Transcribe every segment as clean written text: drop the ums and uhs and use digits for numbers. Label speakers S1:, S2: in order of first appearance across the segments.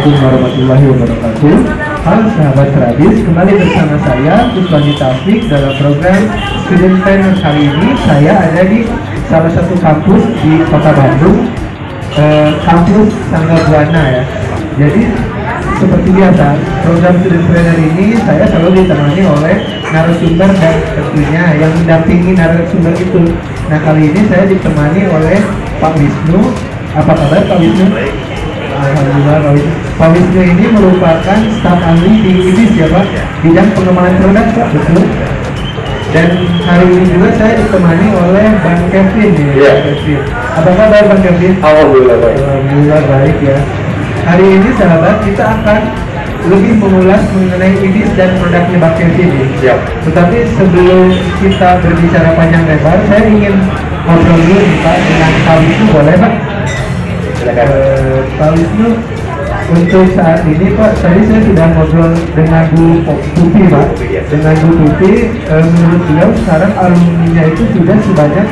S1: Assalamualaikum warahmatullahi wabarakatuh. Halo sahabat Terabis, kembali bersama saya Kuswani Taufik dalam program Student Planner. Kali ini saya ada di salah satu kampus di Kota Bandung, kampus Sangga Buana ya. Jadi seperti biasa, program Student Planner ini saya selalu ditemani oleh narasumber dan tentunya yang mendampingi narasumber itu. Nah, kali ini saya ditemani oleh Pak Wisnu. Apa kabar Pak Wisnu? Alhamdulillah Pak Wisnu. Pak Wisnu ini merupakan staf ahli di IBIS ya Pak, bidang pengembangan produk Pak, betul? Dan hari ini juga saya ditemani oleh Bang Kevin ya. Kevin. Apa kabar Bang Kevin?
S2: Alhamdulillah baik.
S1: Alhamdulillah baik ya. Hari ini sahabat kita akan lebih mengulas mengenai IBIS dan produknya Bang Kevin ya.
S2: Siap.
S1: Tetapi sebelum kita berbicara panjang lebar, saya ingin ngobrol dulu nih Pak dengan Pak Wisnu, boleh Pak?
S2: Silakan.
S1: Pak Wisnu, untuk saat ini Pak, tadi saya sudah ngobrol dengan Bu Tuti Pak. Dengan Bu Tuti, menurut beliau sekarang alumninya itu sudah sebanyak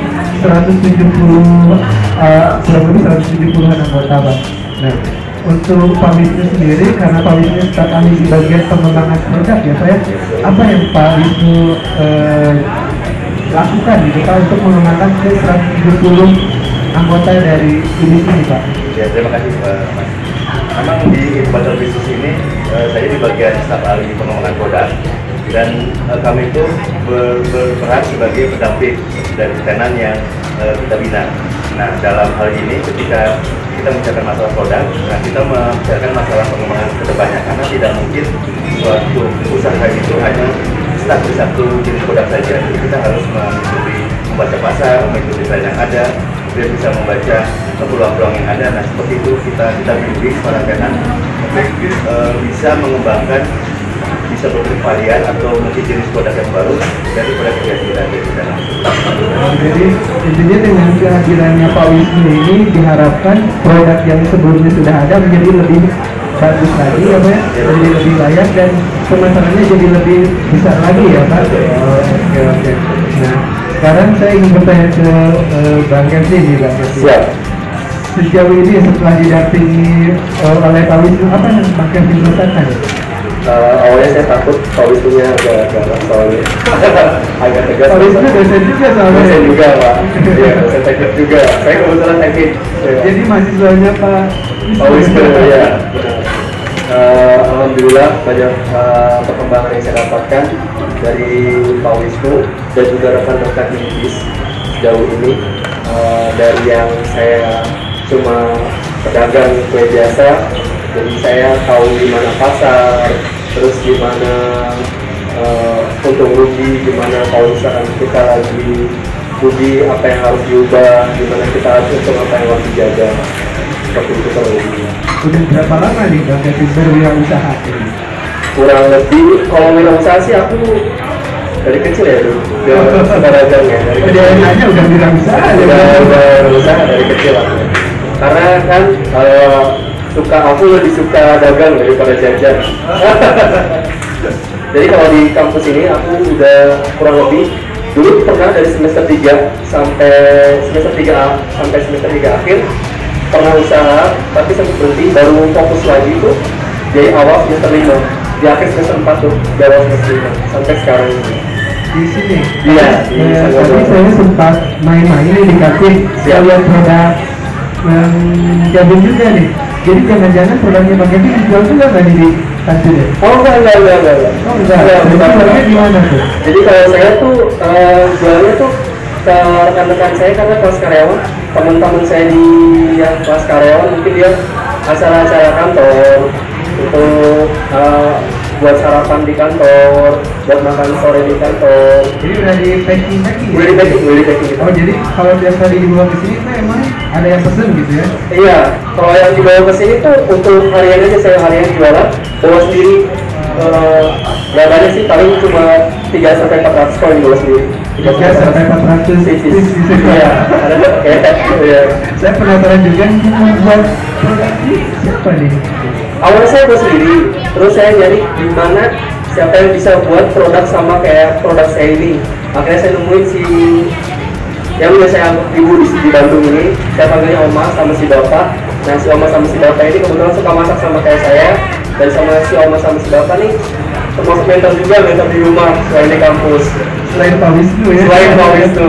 S1: 170-an anggota Pak. Nah, untuk Pak Wisnu sendiri, karena Pak Wisnu staf ahli di bagian pengembangan produk ya Pak ya, apa yang Pak Wisnu lakukan gitu Pak untuk mengembangkan ke 170 anggota dari IBIS ini Pak?
S2: Ya, terima kasih Mas. Memang di inkubator bisnis ini saya di bagian staf ahli pengembangan produk dan kami itu berperan sebagai pendamping dari tenan yang kita bina. Nah, dalam hal ini ketika kita membicarakan masalah produk, nah kita membicarakan masalah pengembangan kedepannya, karena tidak mungkin suatu usaha itu hanya stuck di satu jenis produk saja. Jadi kita harus membaca pasar, mengikuti tren yang ada, kemudian bisa membaca peluang-peluang yang ada. Nah, seperti itu kita bimbing para tenan untuk bisa mengembangkan, bisa bervarian atau mungkin jenis produk yang baru dari produk yang kita ada di dalam.
S1: Jadi intinya dengan kehadirannya Pak Wisnu ini diharapkan produk yang sebelumnya sudah ada menjadi lebih bagus lagi ya Pak, jadi lebih layak dan pemasarannya jadi lebih besar lagi ya Pak. Oke. Nah, sekarang saya ingin bertanya ke Bang Kevin nih Bang Kevin.
S2: Siap.
S1: Sejauh ini setelah didampingi oleh Pak Wisnu, apa yang Bang Kevin rasakan?
S2: Awalnya saya takut Pak Wisnunya agak soalnya agak tegas.
S1: Pak Wisnu dosen juga soalnya.
S2: Dosen juga Pak. Iya, dosen teknik juga. Saya kebetulan teknik.
S1: Jadi mahasiswanya Pak
S2: Wisnu ya. Alhamdulillah banyak perkembangan yang saya dapatkan dari Pak Wisnu dan juga rekan-rekan di IBIS sejauh ini. Dari yang saya cuma pedagang kue biasa, jadi saya tahu di mana pasar, terus di mana untung rugi, gimana kalau misalkan kita lagi rugi apa yang harus diubah, gimana kita harus untung apa yang harus dijaga. Seperti itu terus.
S1: Udah berapa lama nih Bang Kevin berwirausaha ini?
S2: Kurang lebih kalau wirausaha sih aku dari kecil ya dulu. Udah pedagang ya. Dari kecil
S1: aja udah wirausaha ya.
S2: Udah wirausaha dari kecil aku. Karena kan aku lebih suka dagang daripada jajan. Jadi kalau di kampus ini aku udah kurang lebih dulu pernah dari semester 3 sampai semester 3 sampai semester 3 akhir pernah usaha, tapi sempat berhenti, baru fokus lagi tuh dari awal semester 5 di akhir semester 4 tuh, di awal semester 5 sampai sekarang ini.
S1: Di sini?
S2: Iya,
S1: tadi saya sempat main-main di kantin, saya lihat produk Kevin juga nih. Jadi jangan-jangan produknya Bang Kevin dijual juga nggak di kantin ya?
S2: Oh enggak.
S1: Oh enggak, jadi jualnya di mana tuh?
S2: Jadi kalau saya tuh jualnya tuh ke rekan-rekan saya karena kelas karyawan, teman-teman saya di yang kelas karyawan mungkin dia acara-acara kantor untuk buat sarapan di kantor, buat makan sore di kantor.
S1: Jadi udah di packing ya?
S2: Udah di packing gitu.
S1: Oh jadi kalau tiap kali dibawa ke sini tuh emang ada yang pesen gitu ya?
S2: Iya, kalau yang dibawa ke sini tuh untuk harian aja, saya harian jualan, bawa sendiri. Gak banyak sih, paling cuma 3-400 kalau dibawa sendiri.
S1: 3-400
S2: pieces. Iya, ada kayak.
S1: Saya penasaran juga nih membuat produk ini siapa nih?
S2: Awalnya saya buat sendiri, terus saya nyari di mana siapa yang bisa buat produk sama kayak produk saya ini. Akhirnya saya nemuin si yang udah saya anggap ibu di Bandung ini, saya panggilnya Oma sama si bapak.
S3: Nah, si Oma sama si Bapak ini kebetulan suka masak sama kayak saya, dan sama si Oma sama si Bapak nih termasuk mentor juga, mentor di rumah selain di kampus.
S1: Selain Pak Wisnu ya.
S3: Selain Pak Wisnu.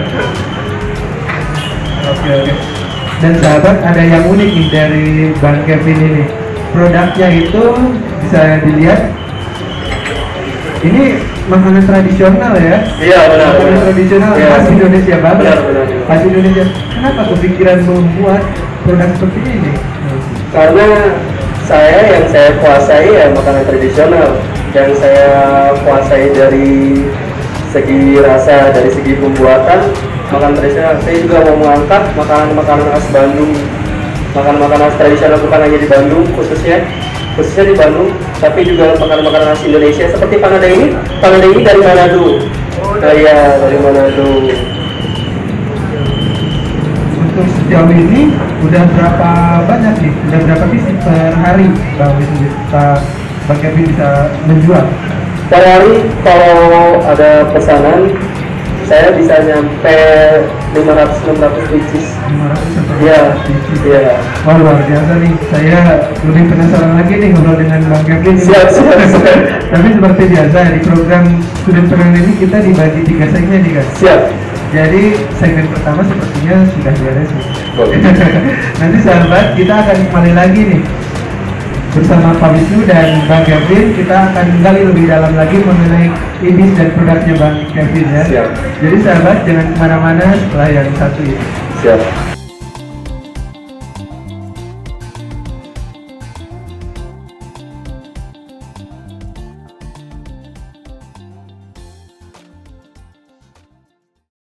S1: Oke. Dan sahabat, ada yang unik nih dari Bang Kevin ini. Produknya itu bisa dilihat. Ini makanan tradisional ya?
S3: Iya, benar.
S1: Makanan tradisional
S3: Iya.
S1: khas Indonesia banget.
S3: Benar.
S1: Khas Indonesia. Kenapa kepikiran membuat produk seperti ini?
S3: Karena yang saya kuasai ya makanan tradisional, yang saya kuasai dari segi rasa, dari segi pembuatan makanan tradisional. Saya juga mau mengangkat makanan-makanan khas Bandung, makanan-makanan khas tradisional bukan hanya di Bandung khususnya di Bandung, tapi juga makanan-makanan khas Indonesia seperti panada ini dari Manado. Nah, ya, dari Manado.
S1: Untuk sejauh ini udah berapa banyak nih? Udah berapa bisnis per hari Bang Kevin bisa menjual?
S3: Per hari kalau ada pesanan saya bisa nyampe 500-600 pieces.
S1: 500
S3: Iya.
S1: Wah, luar biasa nih. Saya lebih penasaran lagi nih ngobrol dengan Bang Kevin.
S3: Siap.
S1: Tapi seperti biasa di program Studentpreneur ini kita dibagi 3 segmen nih kan.
S3: Siap.
S1: Jadi segmen pertama sepertinya sudah beres nih.
S3: Boleh.
S1: Nanti sahabat, kita akan kembali lagi nih bersama Pak Wisnu dan Bang Kevin. Kita akan gali lebih dalam lagi mengenai image dan produknya Bang Kevin ya.
S3: Siap.
S1: Jadi sahabat, jangan kemana-mana setelah yang satu ini.
S3: Siap.